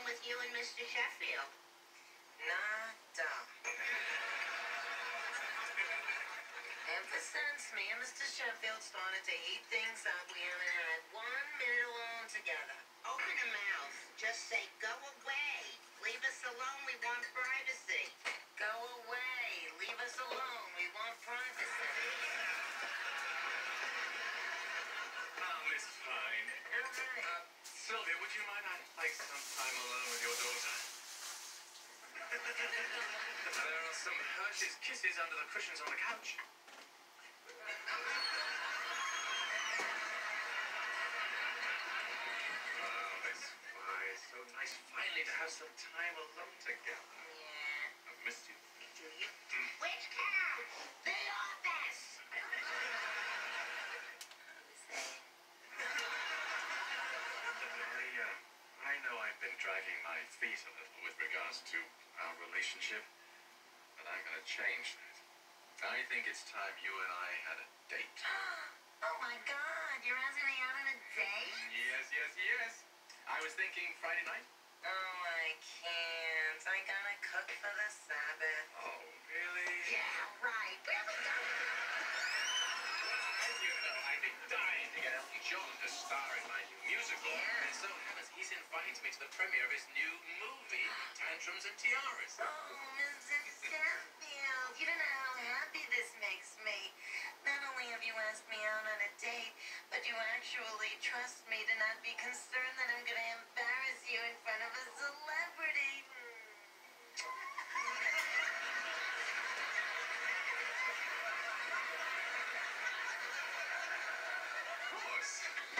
with you and Mr. Sheffield? Nada. Ever since me and Mr. Sheffield started to heat things up, we haven't had 1 minute alone together. Open a mouth. Just say, go away. Leave us alone. We want privacy. Go away. Leave us alone. We want privacy. Oh, it's fine. Okay. Sylvia, would you mind? I'd like some time alone with your daughter. There are some Hershey's Kisses under the cushions on the couch. Oh, it's fine. So nice finally to have some time alone together. Yeah. I've missed you. Do you? Which couch? The office. I know I've been dragging my feet a little with regards to our relationship, but I'm going to change that. I think it's time you and I had a date. Oh my God, you're asking me out on a date? Yes. I was thinking Friday night. Oh, I can't. I gotta cook for the Sabbath. Oh, really? Yeah, right. Really As you know, I've been dying to get Elton John to star in my new musical. Yeah. And so it happens he's invited me to the premiere of his new movie, Tantrums and Tiaras. Oh, Mr. Sheffield, you don't know how happy this makes me. Not only have you asked me out on a date, but you actually trust me to not be concerned that I'm gonna embarrass you in front of a celebrity. Of course.